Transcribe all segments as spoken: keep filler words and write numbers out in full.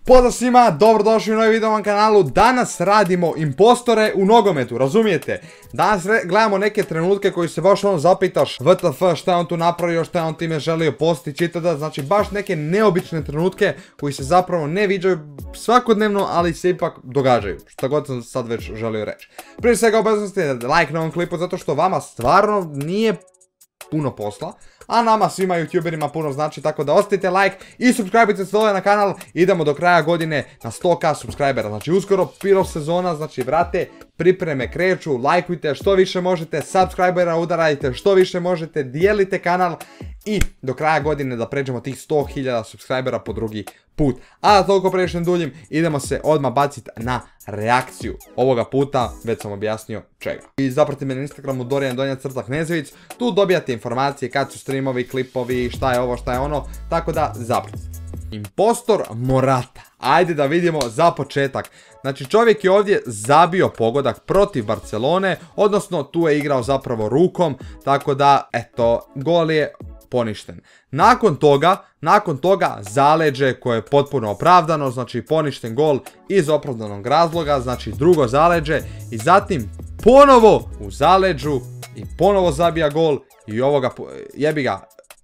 Pozdrav svima, dobrodošli u novi video na kanalu. Danas radimo impostore u nogometu, razumijete? Danas gledamo neke trenutke koji se baš ono zapitaš W T F šta je on tu napravio, šta je on time želio postići, itd. Znači baš neke neobične trenutke koji se zapravo ne viđaju svakodnevno, ali se ipak događaju. Šta god sam sad već želio reći. Prije svega obavezno ste like na ovom klipu zato što vama stvarno nije puno posla, a nama svima youtuberima puno znači, tako da ostavite like i subscribe-ite se dole na kanal. Idemo do kraja godine na sto k subscribera, znači uskoro pilo sezona, znači brate, pripreme kreću, lajkujte što više možete, subscribera udarajte što više možete, dijelite kanal i do kraja godine da pređemo tih sto hiljada subscribera po drugi put. A da toliko previše ne duljim, idemo se odmah baciti na reakciju. Ovoga puta već sam objasnio čega. I zapratite me na Instagramu Dorijan Donja crta Knezević, tu dobijate informacije kad su streamovi, klipovi, šta je ovo, šta je ono, tako da zapratite. Impostor Morata. Ajde da vidimo za početak. Znači čovjek je ovdje zabio pogodak protiv Barcelone, odnosno tu je igrao zapravo rukom, tako da eto, gol je poništen. Nakon toga, nakon toga zaleđe koje je potpuno opravdano, znači poništen gol iz opravdanog razloga, znači drugo zaleđe i zatim ponovo u zaleđu i ponovo zabija gol i ovoga jebi ga.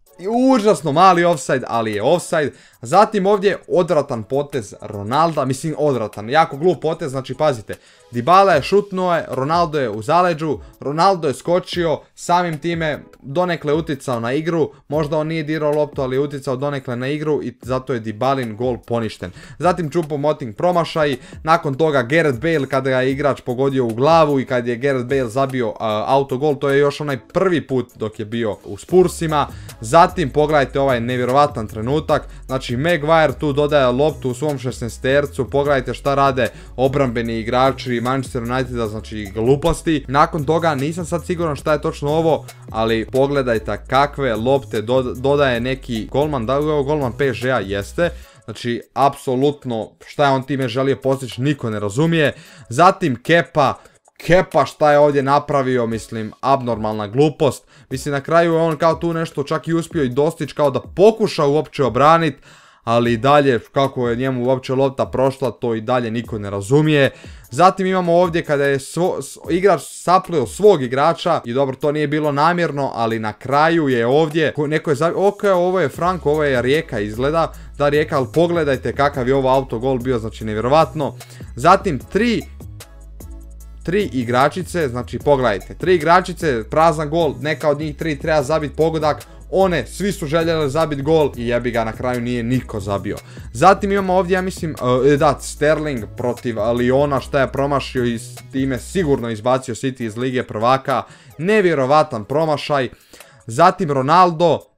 Užasno mali offside, ali je offside. Zatim ovdje odvratan potez Ronalda, mislim odvratan, jako glup potez, znači pazite. Dybala je šutnuo je, Ronaldo je u zaleđu, Ronaldo je skočio, samim time donekle uticao na igru, možda on nije dirao loptu, ali je uticao donekle na igru i zato je Dybalin gol poništen. Zatim Choupo-Moting promašaj, nakon toga Gareth Bale kada ga je igrač pogodio u glavu i kad je Gareth Bale zabio uh, autogol, to je još onaj prvi put dok je bio u Spursima. Zatim pogledajte ovaj nevjerovatan trenutak, znači Maguire tu dodaje loptu u svom šesnaestercu, pogledajte šta rade obrambeni igrači Manchester Uniteda, znači gluposti. Nakon toga nisam sad siguran šta je točno ovo, ali pogledajte kakve lopte dodaje neki golman, da li je ovo golman P S G-a, jeste. Znači, apsolutno šta je on time želio postići niko ne razumije. Zatim Kepa, Kepa šta je ovdje napravio, mislim, abnormalna glupost. Mislim, na kraju je on kao tu nešto čak i uspio i dostići, kao da pokuša uopće obraniti, ali i dalje kako je njemu uopće lopta prošla, to i dalje niko ne razumije. Zatim imamo ovdje kada je svo, igrač saplio svog igrača i dobro, to nije bilo namjerno, ali na kraju je ovdje neko je zabio, ok, ovo je Franko, ovo je Rijeka izgleda, da Rijeka, ali pogledajte kakav je ovo autogol bio, znači nevjerovatno. Zatim tri Tri igračice, znači pogledajte, tri igračice, prazan gol, neka od njih tri treba zabiti pogodak, one, svi su željeli zabiti gol i jebi ga, na kraju nije niko zabio. Zatim imamo ovdje, ja mislim, uh, da, Sterling protiv Lyona, šta je promašio i s time sigurno izbacio City iz Lige prvaka, nevjerovatan promašaj. Zatim Ronaldo uh,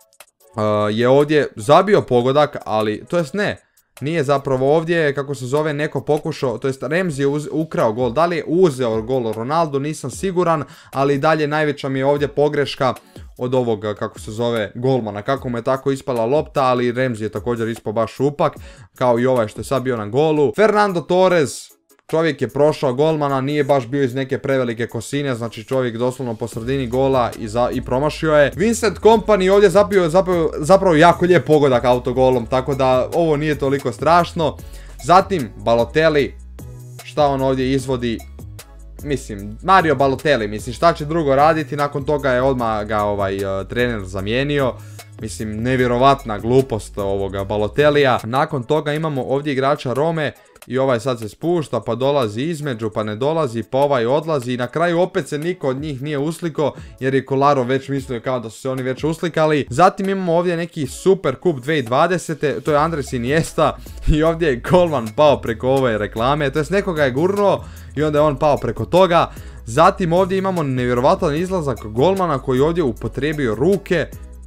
je ovdje zabio pogodak, ali, to jest ne, nije zapravo ovdje, kako se zove, neko pokušao, to jest Ramsey je ukrao gol, da li je uzeo gol Ronaldo, nisam siguran, ali dalje najveća mi je ovdje pogreška od ovog, kako se zove, golmana, kako mu je tako ispala lopta, ali Ramsey je također ispao baš šupak, kao i ovaj što je sad bio na golu. Fernando Torres, čovjek je prošao golmana, nije baš bio iz neke prevelike kosine, znači čovjek doslovno po sredini gola i, za, i promašio je. Vincent Kompany ovdje zapio, zapio, zapravo jako lijep pogodak autogolom, tako da ovo nije toliko strašno. Zatim Balotelli, šta on ovdje izvodi, mislim, Mario Balotelli, mislim šta će drugo raditi, nakon toga je odmah ga ovaj uh, trener zamijenio. Mislim, nevjerovatna glupost ovoga Balotellija. Nakon toga imamo ovdje igrača Rome i ovaj sad se spušta, pa dolazi između, pa ne dolazi, pa ovaj odlazi i na kraju opet se niko od njih nije usliko jer je Kolarov već mislio kao da su se oni već uslikali. Zatim imamo ovdje neki Super Kup dvije tisuće dvadesete, to je Andres Iniesta i ovdje je golman pao preko ove reklame, to jest nekoga je gurnuo i onda je on pao preko toga. Zatim ovdje imamo nevjerovatan izlazak golmana koji ovdje upotrijebio ruke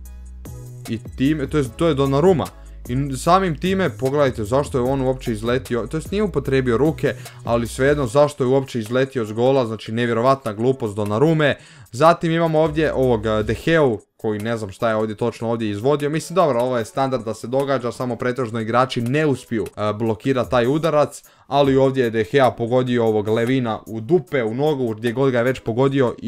i time, to je, to je Donnarumma. I samim time, pogledajte zašto je on uopće izletio, to jest nije upotrijebio ruke, ali svejedno zašto je uopće izletio s gola, znači nevjerovatna glupost Donnarumme. Zatim imamo ovdje ovog De Geu, koji ne znam šta je ovdje točno ovdje izvodio, mislim dobro, ovo je standard da se događa, samo pretežno igrači ne uspiju uh, blokirati taj udarac, ali ovdje je De Gea pogodio ovog Levina u dupe, u nogu, gdje god ga je već pogodio i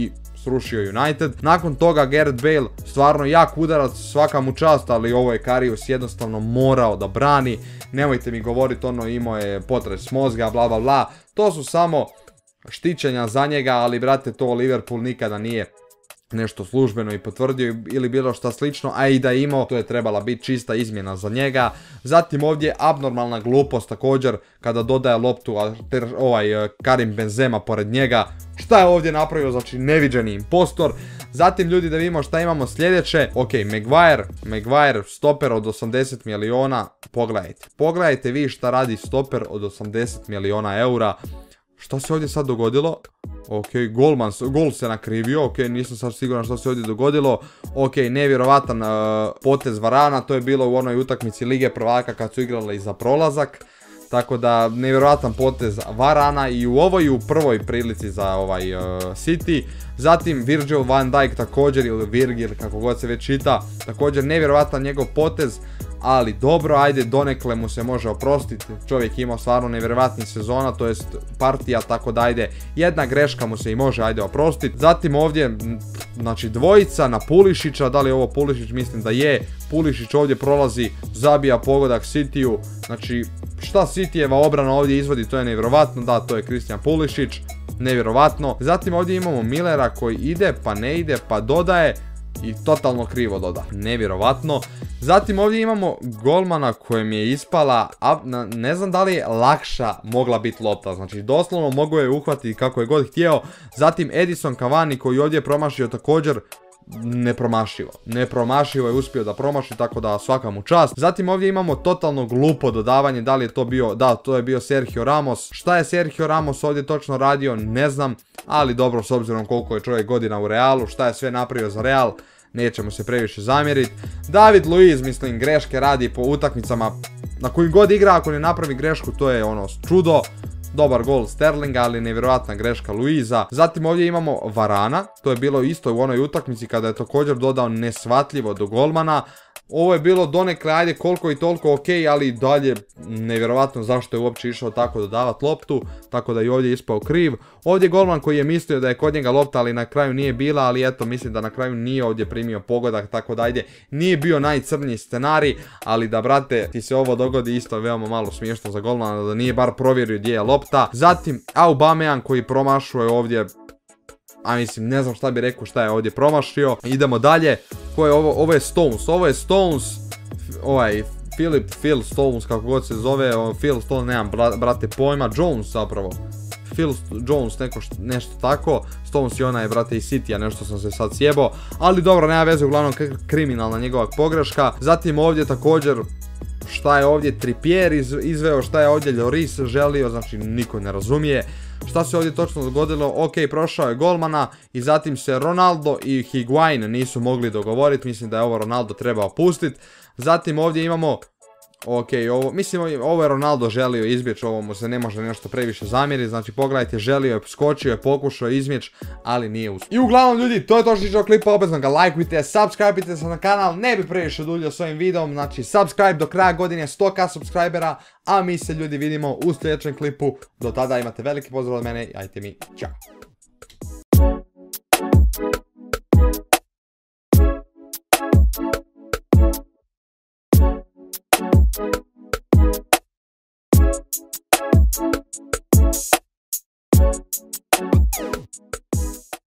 srušio United. Nakon toga Gareth Bale, stvarno jak udarac, svaka mu čast, ali ovo je Karius jednostavno morao da brani. Nemojte mi govoriti ono imao je potres mozga, bla bla bla. To su samo štićenja za njega, ali brate to Liverpool nikada nije nešto službeno i potvrdio ili bilo šta slično, a i da je imao, to je trebala biti čista izmjena za njega. Zatim ovdje abnormalna glupost također kada dodaje loptu a ter, ovaj Karim Benzema pored njega. Šta je ovdje napravio, znači neviđeni impostor. Zatim ljudi da vidimo šta imamo sljedeće. Ok, Maguire, Maguire stoper od osamdeset miliona, pogledajte. Pogledajte vi šta radi stoper od osamdeset miliona eura. Šta se ovdje sad dogodilo? Ok, golman, gol se nakrivio, ok, nisam sad siguran što se ovdje dogodilo. Ok, nevjerovatan uh, potez Varana, to je bilo u onoj utakmici Lige prvaka kad su igrali za prolazak. Tako da, nevjerovatan potez Varana i u ovoj i u prvoj prilici za ovaj uh, City. Zatim Virgil van Dijk također, ili Virgil, kako god se već čita, također nevjerovatan njegov potez. Ali dobro, ajde, donekle mu se može oprostiti, čovjek imao stvarno nevjerovatni sezona, to jest partija, tako da ajde, jedna greška mu se i može ajde oprostiti. Zatim ovdje, znači dvojica na Pulišića, da li je ovo Pulišić, mislim da je, Pulišić ovdje prolazi, zabija pogodak Cityu, znači šta Cityjeva obrana ovdje izvodi, to je nevjerovatno, da, to je Christian Pulišić, nevjerovatno. Zatim ovdje imamo Millera koji ide, pa ne ide, pa dodaje, i totalno krivo doda, nevjerovatno. Zatim ovdje imamo golmana kojem je ispala, a, ne znam da li je lakša mogla biti lopta, znači doslovno mogu je uhvatiti kako je god htio. Zatim Edison Cavani koji ovdje je promašio također nepromašivo, nepromašivo je uspio da promaši, tako da svaka mu čast. Zatim ovdje imamo totalno glupo dodavanje, da li je to bio, da, to je bio Sergio Ramos. Šta je Sergio Ramos ovdje točno radio, ne znam, ali dobro, s obzirom koliko je čovjek godina u Realu, šta je sve napravio za Real, nećemo se previše zamjeriti. David Luiz, mislim, greške radi po utakmicama na kojim god igra, ako ne napravi grešku, to je ono čudo. Dobar gol Sterlinga, ali nevjerojatna greška Luiza. Zatim ovdje imamo Varana, to je bilo isto u onoj utakmici kada je također dodao nesvatljivo do golmana. Ovo je bilo donekle, ajde, koliko i toliko ok, ali dalje nevjerovatno zašto je uopće išao tako dodavati loptu, tako da i ovdje ispao kriv. Ovdje golman koji je mislio da je kod njega lopta, ali na kraju nije bila, ali eto, mislim da na kraju nije ovdje primio pogodak, tako da ajde, nije bio najcrniji scenarij, ali da, brate, ti se ovo dogodi isto veoma malo smiješno za golmana, da nije bar provjerio gdje je lopta. Zatim Aubameyang koji promašuje ovdje, a mislim, ne znam šta bi rekao šta je ovdje promašio. Idemo dalje. Ko je ovo? Ovo je Stones. Ovo je Stones. Ovaj, Philip, Phil Stones, kako god se zove. O, Phil Stones, nemam, brate, pojma. Jones, zapravo. Phil Jones, neko št, nešto tako. Stones je onaj, brate, i City, a nešto sam se sad sjebao. Ali dobro, nema veze, uglavnom kriminalna njegova pogreška. Zatim ovdje također, šta je ovdje Trippier iz, izveo, šta je ovdje Lloris želio, znači niko ne razumije. Šta se ovdje točno dogodilo? Ok, prošao je golmana i zatim se Ronaldo i Higuain nisu mogli dogovoriti, mislim da je ovo Ronaldo trebao pustiti. Zatim ovdje imamo, ok, ovo, mislim ovo je Ronaldo želio izbjeći, ovo mu se ne može nešto previše zamjeriti, znači pogledajte, želio je, skočio je, pokušao izbjeći, ali nije uspio. I uglavnom ljudi, to je to što će klipa, obvezno ga lajkujte, subscribeite se na kanal, ne bi previše duljio s ovim videom, znači subscribe do kraja godine, sto ka subscribera, a mi se ljudi vidimo u sljedećem klipu, do tada imate veliki pozdrav od mene, ajte mi, čao.